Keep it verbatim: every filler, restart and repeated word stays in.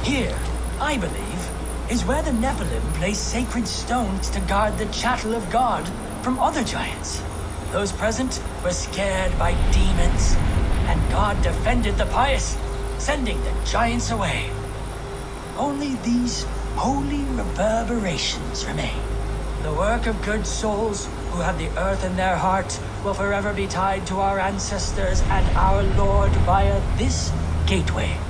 Here, I believe, is where the Nephilim place sacred stones to guard the chattel of God from other giants. Those present were scared by demons, and God defended the pious, sending the giants away. Only these holy reverberations remain. The work of good souls who have the earth in their heart will forever be tied to our ancestors and our Lord via this gateway.